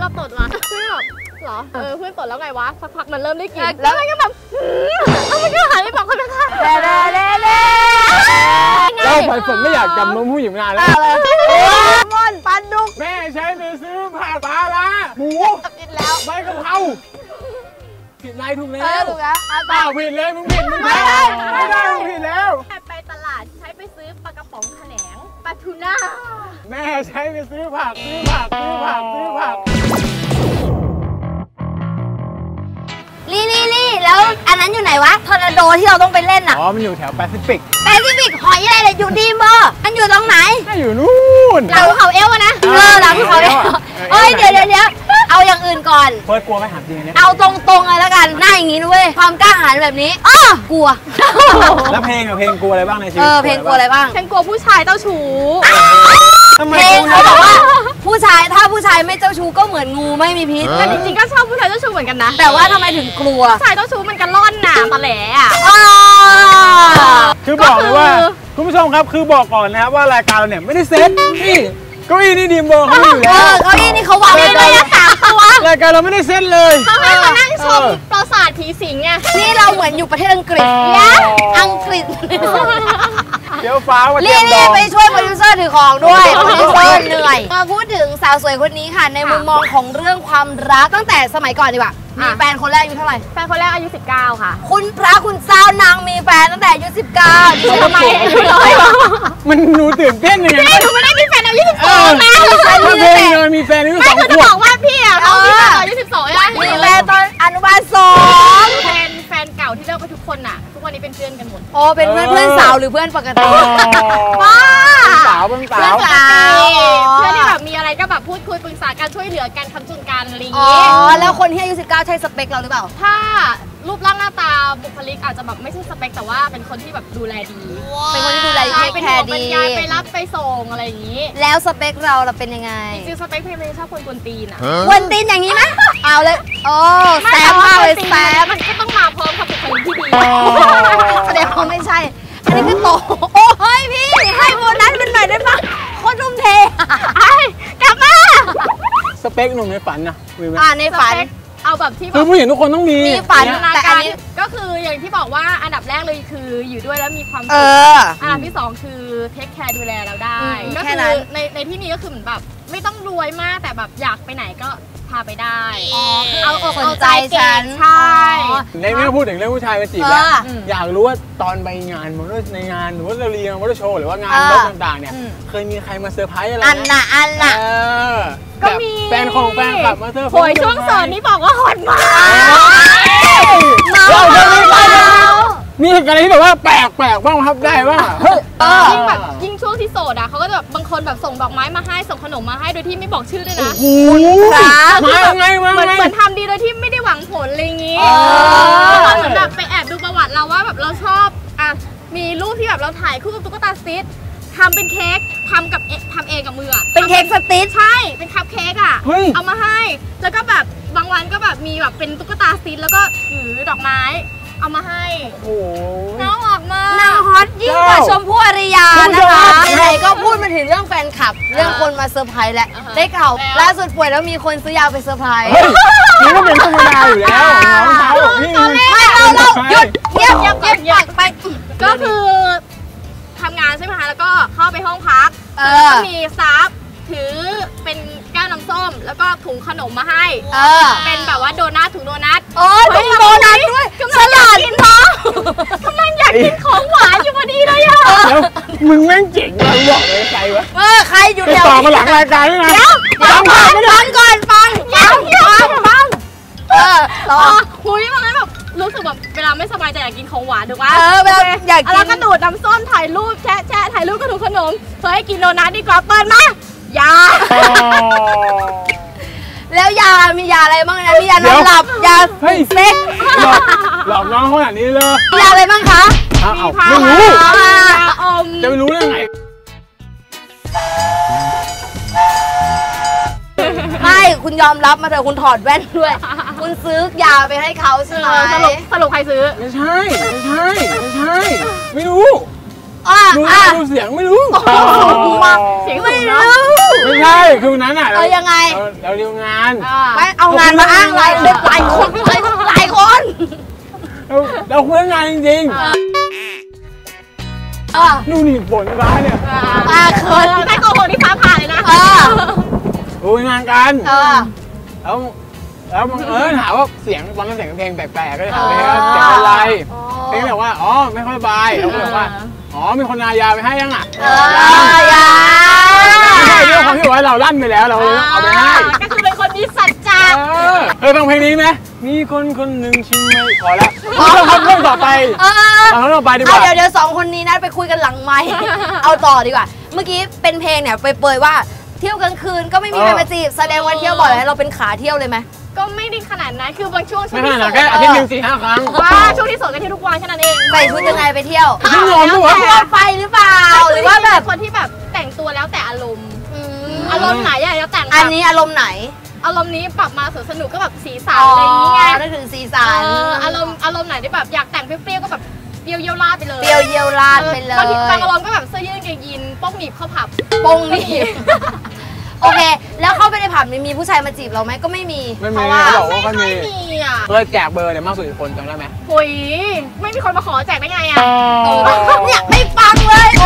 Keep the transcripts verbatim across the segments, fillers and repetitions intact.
เราตดวะเพื่อนแบบเหรอเออเพื่อนตดแล้วไงวะสักพักมันเริ่มได้กลิ่นแล้วมันก็แบบแล้วมันก็หันไปบอกคนข้างๆเล่เล่เล่เล่เราไผ่ฝนไม่อยากจำนมผู้หญิงนานแล้วมอนปันดุกแม่ใช้ไปซื้อผักปลาละหมูผิดแล้วใบกะเพราผิดนายถูกแล้วถูกแล้วเปล่าผิดเลยมึงผิดมึงไม่ได้ไม่ได้มึงผิดแล้วไปตลาดใช้ไปซื้อปลากระป๋องแขนงปลาทูน่าแม่ใช้ไปซื้อผักซื้อผักซื้อผักซื้อผักลี่ลี่ลี่แล้วอันนั้นอยู่ไหนวะทอร์นาโดที่เราต้องไปเล่นอ่ะอ๋อมันอยู่แถวแปซิฟิกแปซิฟิกหอยอะไรเลยอยู่ดีมอมันอยู่ตรงไหนอยู่นู่นหลังเขาเอวนะเออหลังเขาเอวเฮ้ยเดี๋ยวเดี๋ยวเดี๋ยวเอาอย่างอื่นก่อนเฟิร์สกลัวไหมถามจริงเนี่ยเอาตรงๆเลยแล้วกันหน้าอย่างนี้ด้วยความกล้าหาญแบบนี้อ้อกลัวแล้วเพลงอะเพลงกลัวอะไรบ้างในชีวิตเออเพลงกลัวอะไรบ้างเพลงกลัวผู้ชายเจ้าชู้เพลงเขาบอกว่าผู้ชายถ้าผู้ชายไม่เจ้าชู้ก็เหมือนงูไม่มีพิษแต่จริงๆก็ชอบผู้ชายเจ้าชู้เหมือนกันนะแต่ว่าทำไมถึงกลัวผู้ชายเจ้าชู้มันกันล่อนหนาตะแหล่อะคือบอกเลยว่าคุณผู้ชมครับคือบอกก่อนนะครับว่ารายการเราเนี่ยไม่ได้เซ็ตนี่เก้าอี้นี่ดีมเบอร์เขาอยู่แล้วเก้าอี้นี่เขาวางเลยนะสามตัวรายการเราไม่ได้เซ็ตเลยเขาให้มานั่งชมปราสาทผีสิงไงนี่เราเหมือนอยู่ประเทศอังกฤษอังกฤษเดี๋ยวฟ้าว่ารีบไปช่วยโปรดิวเซอร์ถือของด้วยโปรดิวเซอร์เหนื่อยมาพูดถึงสาวสวยคนนี้ค่ะในมุมมองของเรื่องความรักตั้งแต่สมัยก่อนดีกว่ามีแฟนคนแรกอายุเท่าไหร่แฟนคนแรกอายุสิบเก้าค่ะคุณพระคุณเจ้านางมีแฟนตั้งแต่อายุสิบเก้าทำไมอายุน้อยมันหนูตื่นเต้นยังไงหนูไม่ได้มีแฟนอายุสิบสองนะเพลงเลยมีแฟนอายุสองขวบไม่คือจะบอกว่าพี่อะเขามีแฟนอายุสิบสองยังมีแฟนตอนอนุบาลสองแฟนแฟนเก่าที่เลิกไปทุกคนอะทุกวันนี้เป็นเพื่อนกันหมดโอ้เป็นเพื่อนเพื่อนสาวหรือเพื่อนปกติบ้าสาวเพื่อนสาวเพื่อนสาวเพื่อนที่แบบมีอะไรก็แบบพูดคุยปรึกษากันช่วยเหลือกันคำจุนกันอะไรอย่างงี้อ๋อแล้วคนที่อายุสิบเก้าใช่สเปคเราหรือเปล่าถ้ารูปร่างหน้าตาบุคลิกอาจจะแบบไม่ใช่สเปคแต่ว่าเป็นคนที่แบบดูแลดีเป็นคนที่ดูแลดีแคร์ดีไปรับไปส่งอะไรอย่างนี้แล้วสเปคเราเราเป็นยังไงจริงๆสเปคเพลงชอบคนกวนตีนอ่ะกวนตีนอย่างนี้ไหมเอาเลยโอ้แซมมากเลยแซมมันก็ต้องมาพร้อมกับบุคลิกที่ดีแสดงว่าไม่ใช่อันนี้คือโตโอ้เฮ้ยพี่ให้โบนัสเป็นใหม่ได้ปะโคตรทุ่มเทไอ้กลับมาสเปคหนุ่มในฝันนะมีไหมอ่าในฝันเอาแบบที่คือผู้หญิงทุกคนต้องมีมีฝันแต่อันนี้ก็คืออย่างที่บอกว่าอันดับแรกเลยคืออยู่ด้วยแล้วมีความสุขอันดับที่สองคือเทคแคร์ดูแลเราได้ก็คือในในที่นี้ก็คือเหมือนแบบไม่ต้องรวยมากแต่แบบอยากไปไหนก็พาไปได้เอาอกเอาใจฉันใช่ในเมื่อพูดถึงเรื่องผู้ชายมาจีบแล้วอยากรู้ว่าตอนไปงานมอเตอร์ในงานหรือว่าเรียนมอเตอร์โชว์หรือว่างานรถต่างๆเนี่ยเคยมีใครมาเซอร์ไพรส์อะไรอันน่ะอันน่ะก็มีแฟนของแฟนกลับมาเซอร์ไพรส์โอยช่วงสอนนี้บอกว่าฮอตมากมีอะไรที่แบบว่าแปลกแปลกบ้างครับได้บ้างยิ่งแบบยิ่งช่วงที่โสดอ่ะเขาก็จะแบบบางคนแบบส่งดอกไม้มาให้ส่งขนมมาให้โดยที่ไม่บอกชื่อด้วยนะโอ้โหมาไงมาไงเหมือนทำดีโดยที่ไม่ได้หวังผลอะไรอย่างงี้เหมือนแบบไปแอบดูประวัติเราว่าแบบเราชอบอ่ะมีรูปที่แบบเราถ่ายคู่กับตุ๊กตาสติ๊ดทำเป็นเค้กทำกับทำเองกับมืออะเป็นเค้กสติ๊ดใช่เป็นคัพเค้กอะเอามาให้แล้วก็แบบบางวันก็แบบมีแบบเป็นตุ๊กตาสติ๊ดแล้วก็ถือดอกไม้เอามาให้โอ้น้องออกมานางฮอตยิ่งกว่าชมพู่อารยานะคะไหนก็พูดมาถึงเรื่องแฟนคลับเรื่องคนมาเซอร์ไพรส์แล้วได้ข่าวล่าสุดป่วยแล้วมีคนซื้อยาไปเซอร์ไพรส์นี่ก็เป็นธรรมดาอยู่แล้วน้องเขาพี่ไม่เราเราหยุดเงียบเงียบเงียบไปก็คือทำงานใช่ไหมคะแล้วก็เข้าไปห้องพักแล้วก็มีสตาฟถือเป็นแก้วน้ำส้มแล้วก็ถุงขนมมาให้เป็นแบบว่าโดนัทถุงโดนัทโอ้ยถุงโดนัทด้วยฉลาดกินท้องกำลังอยากกินของหวานอยู่พอดีเลยอ่ะแล้วมึงแม่งเจ๋งเลยบอกเลยใครวะเออใครอยู่เดี๋ยวต่อมาหลังรายการด้วยนะฟังก่อนฟังก่อนฟังยังยังฟังเออรอหุยมันแบบรู้สึกแบบเวลาไม่สบายใจอยากกินของหวานถูกปะเออเวลาอยากกินแล้วก็ดูดน้ำส้มถ่ายรูปแชะแชะถ่ายรูปก็ถูกขนมเฮ้ยกินโดนัทดีกว่าเปิดมายาแล้วยามียาอะไรบ้างนะมียานอนหลับยาเซ็กหลอกน้องขนาดนี้เลยมียาอะไรบ้างคะมีพาราอมจะไปรู้ได้ไงไม่คุณยอมรับมาเถอะคุณถอดแว่นด้วยคุณซื้อยาไปให้เขาใช่ไหมสรุปสรุปใครซื้อไม่ใช่ไม่ใช่ไม่ใช่ไม่รู้อ่ะดูเสียงไม่รู้เสียงไม่รู้ไม่ใช่ใช่คือวันนั้นอ่ะเออยังไงเราเรียนงานไม่เอางานมาอ้างหลายคนหลายคนเลยหลายคนเราเราคุยงานจริงๆนู่นนี่ฝนร้ายเนี่ยอ่าเขินใต้โกหกที่ฟ้าผ่าเลยนะเออคุยงานกันเออแล้วแล้วบังเอิญถามว่าเสียงตอนนั้นเสียงเพลงแปลกๆก็เลยถามเพลงว่าเสียงอะไรเพลงบอกว่าอ๋อไม่ค่อยสบายเราก็เลยบอกว่าอ๋อมีคนนายาไปให้ยังอ่ะเออยาไม่ใช่เรื่องความที่ว่าเราลั่นไปแล้วเราเอาไปให้ก็คือเป็นคนมีสัจจะเคยฟังเพลงนี้ไหมมีคนคนหนึ่งชิมไม่พอแล้วเราทำเรื่องต่อไปเออเอาเรื่องต่อไปดีกว่าเดี๋ยวเดี๋ยวสองคนนี้นัดไปคุยกันหลังไมค์เอาต่อดีกว่า เมื่อกี้เป็นเพลงเนี่ยเปรยๆว่าเที่ยวกลางคืนก็ไม่มีใครมาจีบแสดงว่าเที่ยวบ่อยแล้วเราเป็นขาเที่ยวเลยไหมก็ไม่ได้ขนาดนั้นคือบางช่วงช่วไม่งขที่นาดแค่อาทิตย์หนึ่งสี่ห้าครั้งว่าช่วงที่โสดกันที่ทุกวันแค่นั้นเองใส่ชุดยังไงไปเที่ยวชุดนอนด้วยวะทั่วไปหรือเปล่าหรือว่าแบบคนที่แบบแต่งตัวแล้วแต่อารมณ์อารมณ์ไหนอะแล้วแต่งอันนี้อารมณ์ไหนอารมณ์นี้ปรับมาสนุกก็แบบสีสันอะไรอย่างเงี้ยนึกถึงสีสันอารมณ์อารมณ์ไหนที่แบบอยากแต่งเปรี้ยวๆก็แบบเปรี้ยวเยี่ยวราดไปเลยเปรี้ยวเยี่ยวลาดไปเลยบางทีบางอารมณ์ก็แบบเสื้อยืดกางเกงยีนโป้งหนีบเข้าผับปงนี่ โอเค แล้วเข้าไปในผับมีผู้ชายมาจีบเราไหมก็ไม่มีไม่เพมีราะว่าเขาบอกว่าไม่เขาค่อมียมีอ่ะเคยแจกเบอร์เนี่ยมากสุดกี่คนจำได้ไหมหุยไม่มีคนมาขอแจกได้ไงอ่ะเนี่ยไม่ฟังเลยโอ้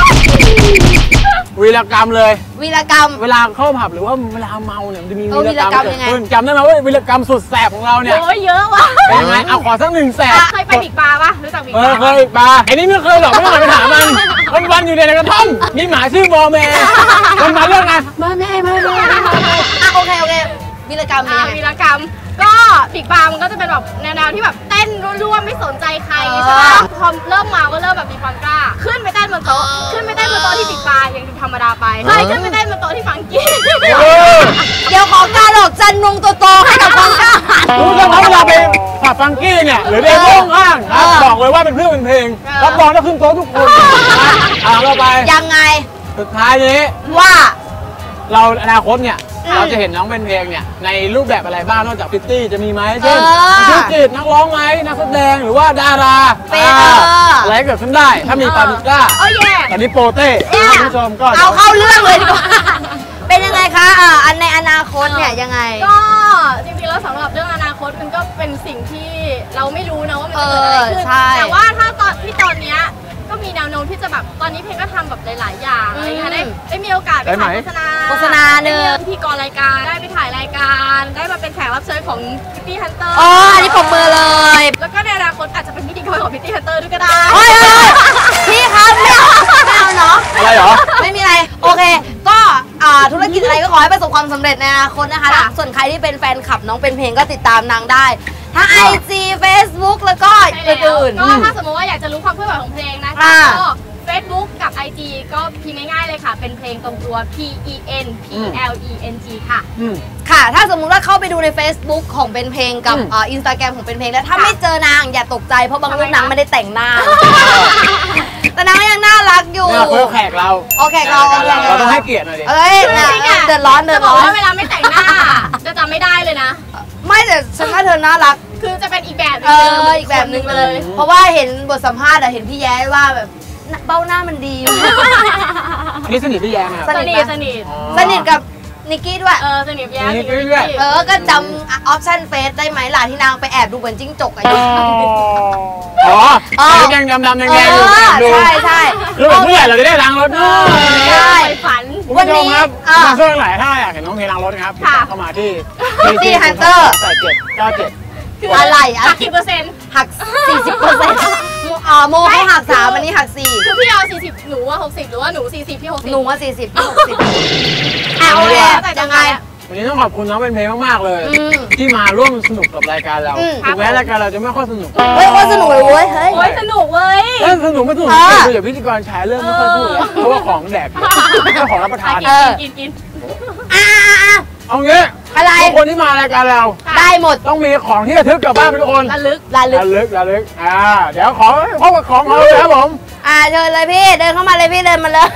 วีรกรรมเลยวีรกรรมเวลาเข้าผับหรือว่าเวลาเมาเนี่ยมันจะมีเออวีรกรรมวีรกรรมเกิดยังไงขึ้นจำได้ไหมว่าวีรกรรมสุดแสบของเราเนี่ยโอ้ยเยอะว่ะเป็นยังไงเอาขอสักหนึ่งแสบเคยไปบิ๊กบาร์ปะรู้จักบิ๊กเอบาอร์เคยปลาไอ้นี่ไม่เคยหรอกไม่ต้องไปถามมันวันวันๆอยู่ในกระท่อมมีหมาชื่อบอแมวันมาเรื่องไงมาแม่มาแม่อ่ะโอเคโอเควีรกรรมเป็นอ่ายังไงวีรกรรมก็บิ๊กบาร์มันก็จะเป็นแบบแนวๆที่แบบเต้นรัวๆไม่สนใจใครใช่ไหมพอเริ่มมาก็เริ่มแบบมีความกล้า ขึ้นไปเต้นบนโต๊ะขึ้นไปเต้นบนโต๊ะที่บิ๊กบาร์ยังดูธรรมดาไปเคยขึ้นไปเต้นบนโต๊ะที่ฟังกี้เออเดี๋ยวขอการดอกจันนงตัวโตให้กับความกล้าหาญรู้จักเวลาไปผับฟังกี้เนี่ยหรือเดโม่ข้างครับบอกเลยว่าเป็นเพื่อนเป็นเพลงรับรองแล้วขึ้นโต๊ะทุกคนอ่าเราไปยังไงสุดท้ายนี้ว่าเราอนาคตเนี่ยอืมเราจะเห็นน้องเป็นเพลงเนี่ยในรูปแบบอะไรบ้างนอกจากพิตตี้จะมีไหมเช่นเออธุรกิจนักร้องไหมนักแสดงหรือว่าดาราเป็นอ่าเออออะไรเกิดขึ้นได้ถ้ามีปาปิก้าโอ้ยแย่ตอนนี้โปเต้คุณผู้ชมก็เอาเข้าเรื่องเลยดีกว่า เป็นยังไงคะอ่าอันในอนาคตเนี่ยยังไงก็จริงๆแล้วสำหรับเรื่องอนาคตมันก็เป็นสิ่งที่เราไม่รู้นะว่ามันจะเกิดอะไรขึ้นเออใช่แต่ว่าถ้าตอนที่ตอนเนี้ยก็มีแนวโน้มที่จะแบบตอนนี้เพลงก็ทำแบบหลายๆอย่างอะไรเงี้ยได้ได้มีโอกาสไปถ่ายโฆษณาโฆษณาหนึ่งได้มีพิธีกรรายการได้ไปถ่ายรายการได้มาเป็นแขกรับเชิญของพิตตี้ฮันเตอร์อ๋ออันนี้ปรบมือเลยแล้วก็ในอนาคตอาจจะเป็นพิธีกรของพิตตี้ฮันเตอร์ด้วยก็ได้เฮ้ยเฮ้ยพี่ครับไม่เอาไม่เอาเนาะอะไรเหรอไม่มีอะไร โอเค ก็อ่าธุรกิจอะไรก็ขอให้ประสบความสำเร็จในอนาคตนะคะแล้วส่วนใครที่เป็นแฟนคลับน้องเป็นเพลงก็ติดตามนางได้ทั้ง ไอ จี Facebook แล้วก็ใช่แล้วอื่นก็ถ้าสมมติว่าอยากจะรู้ความเคลื่อนไหวของเพลงนะคะอ่าก็ Facebook กับ ไอ จี ก็พิมพ์ง่ายๆเลยค่ะ เป็นเพลงตรงตัว P E N P L E N G ค่ะอืมๆ ค่ะ ถ้าสมมุติว่าเข้าไปดูใน Facebook ของเป็นเพลงกับอืมอ่าอินสตาแกรมของเป็นเพลงแล้วถ้าค่ะไม่เจอนางอย่าตกใจเพราะบางรูปทำไมคะนางไม่ได้แต่งหน้า แต่นางก็ยังน่ารักอยู่เนี่ยเพื่อแขกเราโอเคเราโอเคเราต้องให้เกียรติหน่อยดิเอ้ยน่ะเดือดร้อนเดืจะอดบอร้กอนว่าเวลาไม่แต่งหน้า จะจำไม่ได้เลยนะไม่แต่ฉันว่าเธอน่ารักคือจะเป็นอีกแบบหเอนึงออีกแบบหนึ่งเลย เพราะว่าเห็นบทสัมภาษณ์อะเห็นพี่แย้ว่าแบบเบ้าหน้ามันดีอันนี้สนิทพี่แย้มครับสสนินิททไหมสนิทสนิทกับนิกกี้ด้วยเออสนิทแย่สนิทสนิทเรื่อยเออ ก็จำออปชั่นเฟซได้ไหมล่ะที่นางไปแอบดูเหมือนจิ้งจกอะอ๋ออ๋อแดงดำดำแดงเอแดงอยู่อแอบดูใช่ใช่คือแบบเมื่อไหร่เราจะได้ล้างรถเนอะใช่ไปฝันคุณผู้ชมครับวันนี้มาช่วยหลายถ้าอยากเห็นน้องเพลงล้างรถนะครับค่ะเข้ามาที่ที่ Hunter แปดเจ็ดเก้าเจ็ดคืออะไรอะหักกี่เปอร์เซ็นต์หัก สี่สิบเปอร์เซ็นต์ อ๋อโมเขาหักสามอันนี้หักสี่คือพี่เอาสี่สิบหนูว่าหกสิบหรือว่าหนูสี่สิบพี่หกสิบหนูว่าสี่สิบพี่หกสิบเอาเลยยังไงวันนี้ต้องขอบคุณน้องเป็นเพลงมากๆเลยอืมที่มาร่วมสนุกกับรายการเราอืมถึงแม้รายการเราจะไม่ค่อยสนุกเฮ้ยโคตรสนุกเลยเว้ยเฮ้ยโอ้ยสนุกเว้ยเออสนุกไม่สนุกเออคืออย่าพิธีกรชายเรื่องไม่ค่อยพูดแล้วเพราะว่าของแดกเยอะไม่ใช่ของรับประทานกิเออนกินกินอ่าอ่าอ่าเอางี้อะไรทุกคนที่มารายการเราได้หมดต้องมีของที่ระทึกกลับบ้านไปทุกคนระลึกระลึกระลึกระลึกอ่าเดี๋ยวขอพบกับของเราเลยครับผมอ่าเชิญเลยพี่เดินเข้ามาเลยพี่เดินมาเลย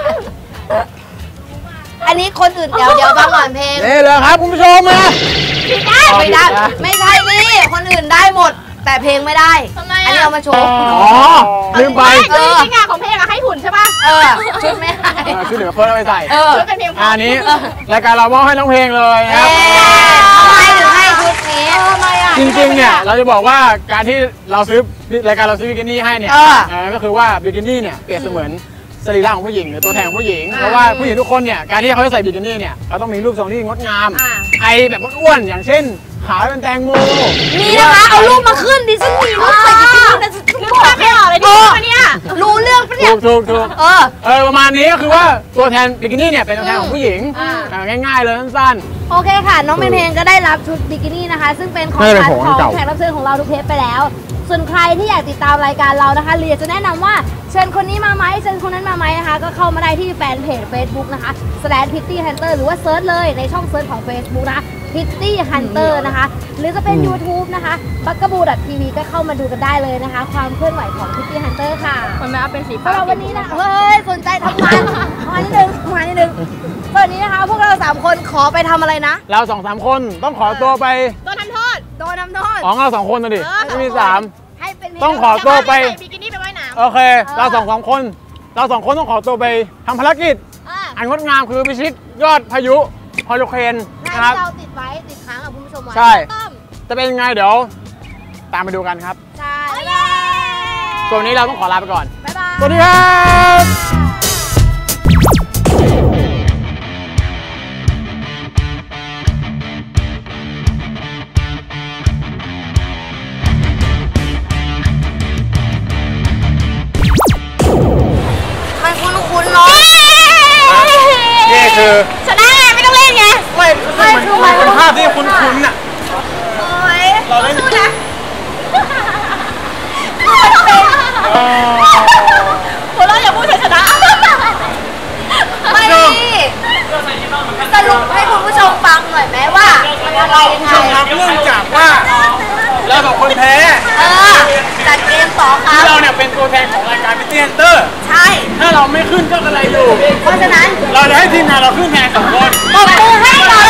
อันนี้คนอื่นเดี๋ยวเดี๋ยวฟังก่อนเพลงนี่เลยครับคุณผู้ชมมาไม่ได้ไม่ใช่นี่คนอื่นได้หมดแต่เพลงไม่ได้ทำไมอันนี้อ่ะเอามาโชว์อ๋อลืมไปคือจริงๆอะของเพลงอะให้หุ่นใช่ป่ะเออชุดไม่ให้เออชุดเหลือเพิ่มเอาไปใส่เออชุดเป็นเพลงอันนี้รายการเรามอบให้น้องเพลงเลยนะครับทำไมถึงให้ชุดนี้ทำไมอะจริงๆเนี่ยเราจะบอกว่าการที่เราซื้อรายการเราซื้อบิกินี่ให้เนี่ยเออเออก็คือว่าบิกินี่เนี่ยเปรียบเสมือนสรีระของผู้หญิงหรือตัวแทนของผู้หญิงเพราะว่าผู้หญิงทุกคนเนี่ยการที่เขาจะใส่บิกินี่เนี่ยเขาต้องมีรูปทรงที่งดงามอ่าไอแบบอ้วนๆอย่างเช่นขาเป็นแตงโมมีนะคะเอารูปมาขึ้นดิฉันมีรูปใส่บิกินี่นะฉันนึกบอกภาพไม่ออกเลยดิวันเนี้ยรู้เรื่องปะเนี่ถูยกถูกถูกเออเออประมาณนี้ก็คือว่าตัวแทนบิกินี่เนี่ยเป็นตัวแทนของผู้หญิงอ่าเออง่ายๆเลยสั้นโอเคค่ะ น้องเพลงก็ได้รับชุดบิกินี่นะคะ ซึ่งเป็นของน่าจะขเป็นวัญของของเก่าแขกรับเชิญของเราทุกเทปไปแล้ว ส่วนใครที่อยากติดตามรายการเรานะคะหรืออยากจะแนะนำว่าเชิญคนนี้มาไหมเชิญคนนั้นมาไหมนะคะ ก็เข้ามาได้ที่แฟนเพจ Facebook นะคะ slash pitty hunter หรือว่าเซิร์ชเลยในช่องเซิร์ชของ Facebook นะคะ pitty hunter นะคะ หรือจะเป็น YouTube นะคะ bugabu ที วี ก็เข้ามาดูกันได้เลยนะคะ ความเคลื่อนไหวของ pitty hunter ค่ะมันไม่เอาเป็นสีสำฟ้าหรับวันนี้นะเฮ้ยสนใจทำงานมานิดนึงมานิดนึงตอนนี้นะคะพวกเราสามคนขอไปทำอะไรนะๆเราสองสามคนต้องขอตัวไปตัวทำโทษโดนน้ำโทษของเราสองคนนะดิเออไม่มีสามให้เป็นต้องขอตัวไปใส่บิกินี่ไปว่ายน้ำโอเค เราสองสองคน เราสองคนต้องขอตัวไปทำภารกิจอ่ะอันงดงามคือพิชิตยอดพายุฮอริเคนให้นะครับเราติดไว้ติดค้างกับคุณผู้ชมไว้ใช่ต้มจะเป็นยังไงเดี๋ยว ตามไปดูกันครับใช่โอ้เย้ส่วนวันนี้เราต้องขอลาไปก่อนบ๊ายบายสวัสดีครับมันคุ้นๆเนาะนี่คือชนะไงไม่ต้องเล่นไงไม่ไม่คือมันเป็นภาพที่คุ้นๆน่ะโอ้ยเราเล่นสู้นะอ๋อหัวเราะอย่าพูดเธอชนะไม่ดิสรุปให้คุณผู้ชมฟังหน่อยไหมว่ามันอะไรยังไงช่วงครับเนื่องจากว่าเราสองคนแพ้เออจัดเกมต่อครัที่บเราเนี่ยเป็นตัวแทนของรายการพิเตียนเตอร์ใช่ถ้าเราไม่ขึ้นก็กระไรอยู่เพราะฉะนั้นเราจะให้ทีมงานเราขึ้นแทนสองคนปรบมือให้หน่อย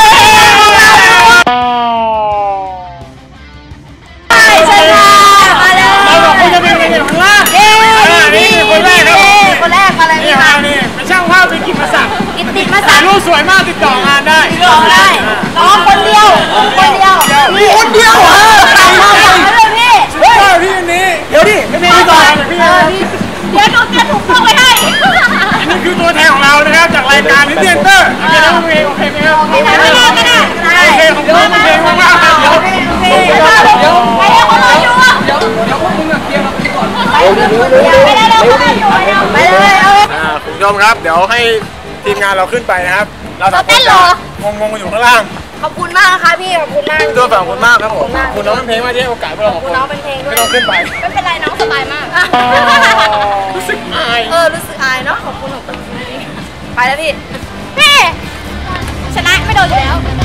ใช่ใช่ค่ะมาเลยเราสองคนจะเป็นอะไรอยู่ข้างล่างเย้อ่านี่คือคนแรกครับคนแรกมาเลยนี่นี่คค่ะรับนี่เป็นช่างภาพเป็นกิตติศักดิ์กิตติมาถ่าสายรูปสวยมากติดต่องานได้ร้องได้ร้องคนเดียวคนเดียวพี่คนเดียวเหรอใครมาบอกเลยพี่เฮ้ยพี่อันนี้เดี๋ยวดิไม่เป็นพี่ก่อนพี่เอนะอพี่เดี๋ยวหนูจะถูกต้องไปให้อันนี้คือตัวแทนของเรานะครับจากรายการพิเตียนเตอร์โอเคนะโอเคโอเคไหมครับไม่ได้ไม่ได้ไม่ได้โอเคของคุณเพลงมากๆครับเดี๋ยวเดี๋ยวเดี๋ยวไปเดี๋ยวเขารออยู่อะเดี๋ยวเดี๋ยวพวกมึงอะเคลียร์เราไปก่อนไปได้แล้วเขารออยู่อะไปเลยเอาเลยอ่าคุณผู้ชมครับ เดี๋ยวให้ทีมงานเราขึ้นไปนะครับ เราสองคเต้นนเหรจะองงๆกันอยู่ข้างล่างขอบคุณมากนะคะพี่ขอบคุณมากตัวฝั่งคุณมากครับผมคุณน้องเพลงมาที่ให้โอกาสพวกเราสองคุคณนน้องเป็นเพลงด้วยไม่ต้องขึ้นไปไม่เป็นไรน้องสบายมากรู้สึกอายเออรู้สึกอายเนาะขอบคุณขอบคุณไปแล้วพี่พี่ชนะไม่โดนอยู่แล้ว